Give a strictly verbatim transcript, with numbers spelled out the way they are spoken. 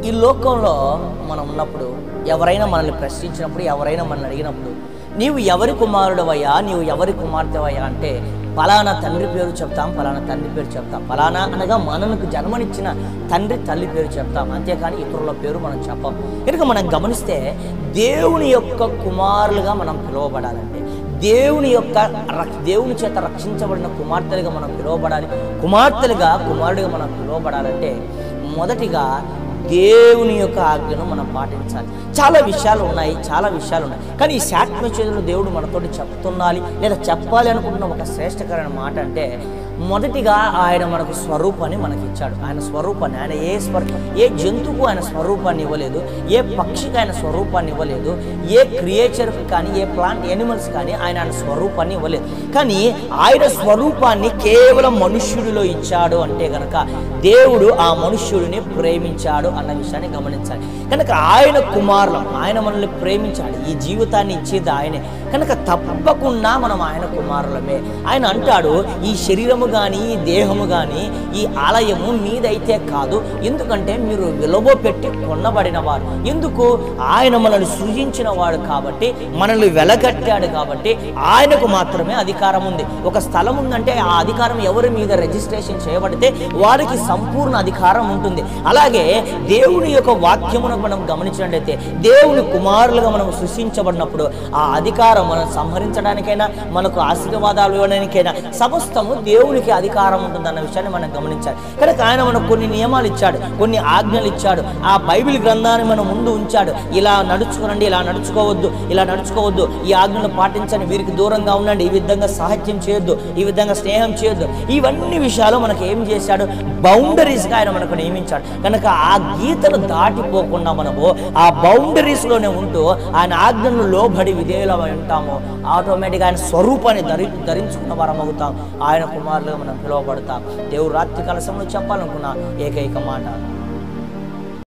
ఈ లోకంలో మనం ఉన్నప్పుడు ఎవరైనా మనల్ని ప్రశ్నించినప్పుడు, ఎవరైనా మనల్ని అడిగినప్పుడు, నీవు ఎవరి కుమారుడవయ్యా, నీవు ఎవరి కుమార్తెవయ్యా అంటే ఫలానా తండ్రి పేరు చెప్తాం, ఫలానా తండ్రి పేరు చెప్తాం. ఫలానా అనగా మనకు జన్మనిచ్చిన తండ్రి తల్లి పేరు చెప్తాం, అంతేకాని ఇతరుల పేరు మనం చెప్పం. కనుక మనం గమనిస్తే దేవుని యొక్క కుమారులుగా మనం పిలువబడాలంటే, దేవుని యొక్క దేవుని చేత రక్షించబడిన కుమార్తెలుగా మనం పిలువబడాలి. కుమార్తెలుగా కుమారుడిగా మనం పిలువబడాలంటే మొదటిగా దేవుని యొక్క ఆజ్ఞను మనం పాటించాలి. చాలా విషయాలు ఉన్నాయి, చాలా విషయాలు ఉన్నాయి. కానీ ఈ శాట్ మెసేజ్లో దేవుడు మనతోటి చెప్తున్నాలి లేదా చెప్పాలి అనుకుంటున్న ఒక శ్రేష్టకరమైన మాట అంటే, మొదటిగా ఆయన మనకు స్వరూపాన్ని మనకి ఇచ్చాడు. ఆయన స్వరూపాన్ని, ఆయన ఏ స్వర ఏ జంతువుకు ఆయన స్వరూపాన్ని ఇవ్వలేదు, ఏ పక్షికి ఆయన స్వరూపాన్ని ఇవ్వలేదు, ఏ క్రియేచర్కి కానీ, ఏ ప్లాంట్ యానిమల్స్ కానీ ఆయన ఆయన స్వరూపాన్ని ఇవ్వలేదు. కానీ ఆయన స్వరూపాన్ని కేవలం మనుష్యుడిలో ఇచ్చాడు అంటే కనుక దేవుడు ఆ మనుష్యుడిని ప్రేమించాడు అన్న విషయాన్ని గమనించాలి. కనుక ఆయన కుమారులం, ఆయన మనల్ని ప్రేమించాడు, ఈ జీవితాన్ని ఇచ్చేది ఆయనే. కనుక తప్పకుండా మనం ఆయన కుమారులమే. ఆయన అంటాడు, ఈ శరీరము కానీ ఈ దేహము కానీ ఈ ఆలయము మీదైతే కాదు, ఎందుకంటే మీరు విలువ పెట్టి కొనబడిన వారు. ఎందుకు? ఆయన మనల్ని సృజించిన వాడు కాబట్టి, మనల్ని వెలగట్టాడు కాబట్టి ఆయనకు మాత్రమే అధికారం ఉంది. ఒక స్థలం ఉందంటే ఆ అధికారం ఎవరి మీద రిజిస్ట్రేషన్ చేయబడితే వారికి సంపూర్ణ అధికారం ఉంటుంది. అలాగే దేవుని యొక్క వాక్యమును మనం గమనించినట్లయితే, దేవుని కుమారులుగా మనం సృష్టించబడినప్పుడు ఆ అధికారం మనం సంహరించడానికైనా, మనకు ఆశీర్వాదాలు ఇవ్వడానికైనా సమస్తము దేవునికి అధికారం ఉంటుంది అన్న విషయాన్ని మనం గమనించాలి. కనుక ఆయన మనకు కొన్ని నియమాలు ఇచ్చాడు, కొన్ని ఆజ్ఞలు ఇచ్చాడు. ఆ బైబిల్ గ్రంథాన్ని మన ముందు ఉంచాడు. ఇలా నడుచుకోనండి, ఇలా నడుచుకోవద్దు, ఇలా నడుచుకోవద్దు, ఈ ఆజ్ఞలు పాటించండి, వీరికి దూరంగా ఉండండి, ఈ విధంగా సాహిత్యం చేయొద్దు, ఈ విధంగా స్నేహం చేయొద్దు. ఇవన్నీ విషయాలు మనకు ఏం చేశాడు? బౌండరీస్గా ఆయన మనకు నియమించాడు. కనుక ఆ గీతను దాటిపోకుండా మనము ఆ బౌండరీస్లోనే ఉంటూ ఆయన ఆజ్ఞలను లోబడి విధేయులమై ఉంటాము, ఆటోమేటిక్గా ఆయన స్వరూపాన్ని ధరి ధరించుకున్న వారం అవుతాం, ఆయన కుమారులుగా మనం పిలువబడతాం. దేవుడు రాత్రి కాల సమయంలో చెప్పాలనుకున్న ఏకైక మాట,